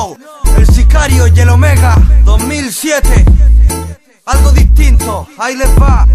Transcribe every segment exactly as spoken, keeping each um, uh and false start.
know, el sicario y el Omega dos mil siete. Algo distinto, ahí les va.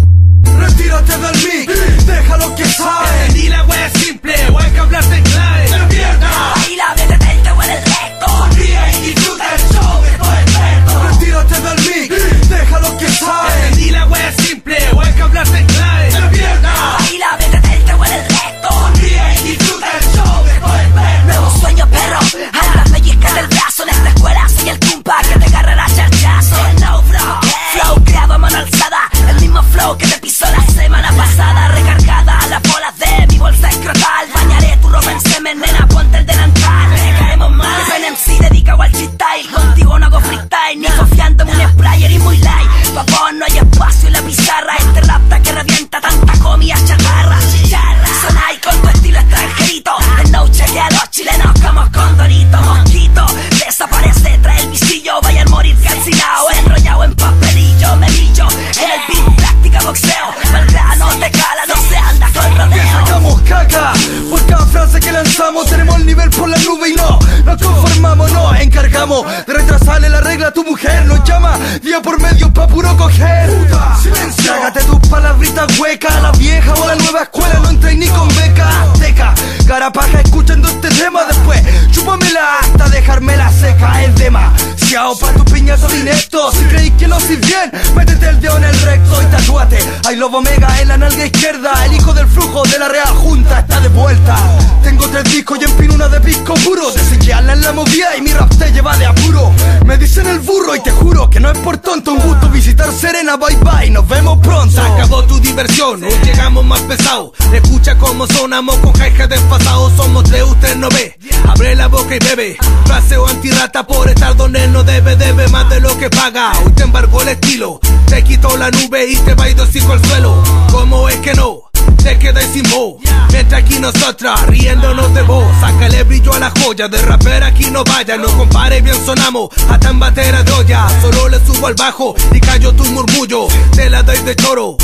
Retírate del mic, déjalo que sabe. Entendí la wea simple, o hay que hablarte en clave. ¡De mierda! Ahí la métete el que huele el recto. Sonríe y disfruta el show de todo el reto. Retírate del mic, déjalo que sabe. Entendí la wea simple, o hay que hablarte en clave. ¡De mierda! Ahí la métete el que huele el recto. Sonríe y disfruta el show de todo el reto. Nuevo sueño, perro, anda, pellizca del brazo. En esta escuela soy el cumpa que te agarrará charchazo. No, bro, flow creado a mano alzada. El mismo flow que te pisó la semana pasada. Recargada las bolas de mi bolsa escrotal. Bañaré tu ropa en semen, nena, ponte el delantal. Le caemos mal, Pen M C dedicado al chistyle. Contigo no hago freestyle, ni confiándome un sprayer y muy light. Pa' vos no hay espacio en la pizarra. Este rapta que revienta tanta comida chatarra. Sonáis con tu estilo extranjerito. El no cheque a los chilenos como condorito. Mosquito, desaparece, trae el visillo. Vayan a morir calcinado, enrollado en papelillo. Me brillo en el beat, práctica boxeo. Belgrano te cala, no se anda con rodeo. Sacamos caca por cada frase que lanzamos. Tenemos el nivel por la nube y no nos conformamos, nos encargamos de retrasarle la regla a tu mujer. Nos llama día por medio pa' puro coger. Puta, silencio. Trágate tus palabritas huecas. La vieja o la nueva escuela no entráis ni con beca. Teca, carapaja escuchando este tema. Después chúpamela hasta dejármela seca. Es demasiado pa' tu piñazo de inepto. Si creéis que lo haces bien, métete el dedo en el recto y tatúate hay Lobo Omega en la nalga izquierda. El hijo del flujo de la Real Junta está de vuelta. Tengo tres discos y empino una de pisco puro. Desequearla en la movida y mi rap te lleva de apuro. Me dicen el burro y te juro que no es por tonto. Un gusto visitar Serena, bye bye, nos vemos pronto. Se acabó tu diversión, hoy llegamos más pesados. Escucha cómo sonamos con hi-hat desfasados. Somos tres, usted no ve, abre la boca y bebe. Fraseo antirrata por estar donde no debe. Debe más de lo que paga, hoy te embargó el estilo. Te quitó la nube y te va y dos hijos al suelo. ¿Cómo es que no? Te quedas sin voz, mientras aquí nosotras riéndonos de vos. Sácale brillo a la joya, de rapper aquí no vaya. No compare, bien sonamos, hasta en batera de olla. Solo le subo al bajo y callo tu murmullo. Te la doy de choro,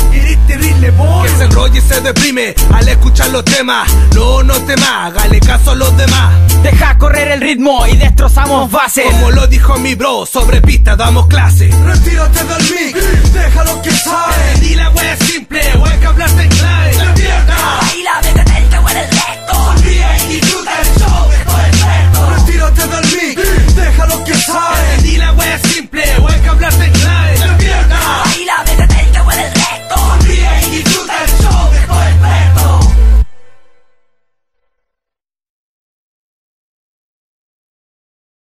que se enrolla y se deprime al escuchar los temas. No, no temas, hágale caso a los demás. Deja correr el ritmo y destrozamos bases. Como lo dijo mi bro, sobre pista damos clase. Retírate del mic, déjalo que sabe. Entendí la wea simple, o hay que hablarte en clave. ¡De mierda! Ahí la métete